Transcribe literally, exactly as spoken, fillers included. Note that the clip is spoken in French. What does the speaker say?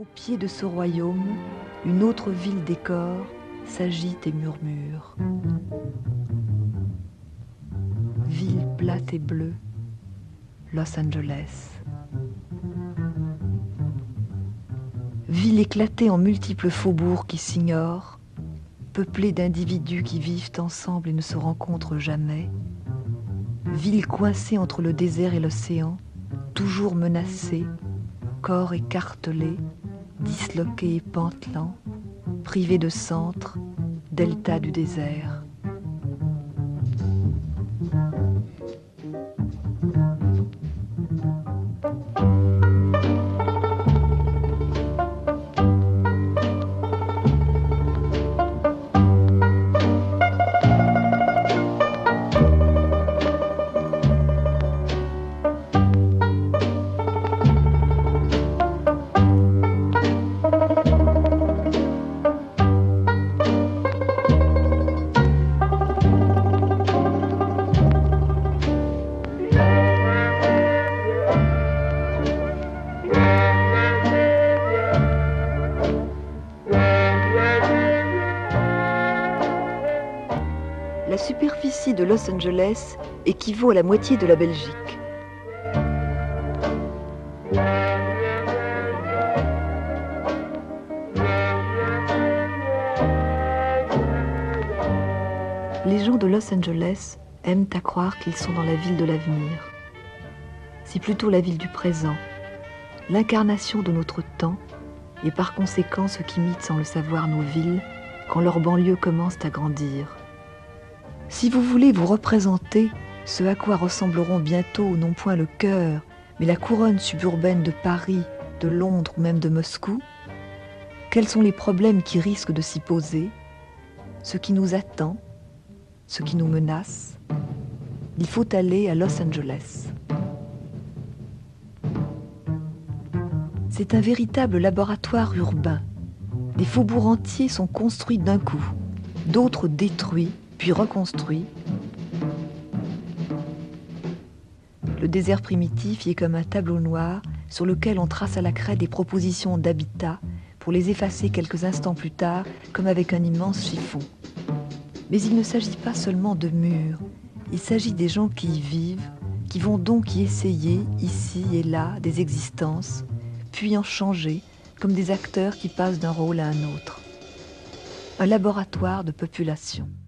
Au pied de ce royaume, une autre ville décor s'agite et murmure. Ville plate et bleue, Los Angeles. Ville éclatée en multiples faubourgs qui s'ignorent, peuplée d'individus qui vivent ensemble et ne se rencontrent jamais. Ville coincée entre le désert et l'océan, toujours menacée, corps écartelé, disloqué et pantelant, privé de centre, delta du désert. La superficie de Los Angeles équivaut à la moitié de la Belgique. Les gens de Los Angeles aiment à croire qu'ils sont dans la ville de l'avenir. C'est plutôt la ville du présent, l'incarnation de notre temps, et par conséquent ce qu'imitent sans le savoir nos villes quand leurs banlieues commencent à grandir. Si vous voulez vous représenter ce à quoi ressembleront bientôt non point le cœur, mais la couronne suburbaine de Paris, de Londres ou même de Moscou, quels sont les problèmes qui risquent de s'y poser, ce qui nous attend, ce qui nous menace, il faut aller à Los Angeles. C'est un véritable laboratoire urbain. Des faubourgs entiers sont construits d'un coup, d'autres détruits, puis reconstruits. Le désert primitif y est comme un tableau noir sur lequel on trace à la craie des propositions d'habitat pour les effacer quelques instants plus tard comme avec un immense chiffon. Mais il ne s'agit pas seulement de murs, il s'agit des gens qui y vivent, qui vont donc y essayer, ici et là, des existences, puis en changer, comme des acteurs qui passent d'un rôle à un autre. Un laboratoire de population.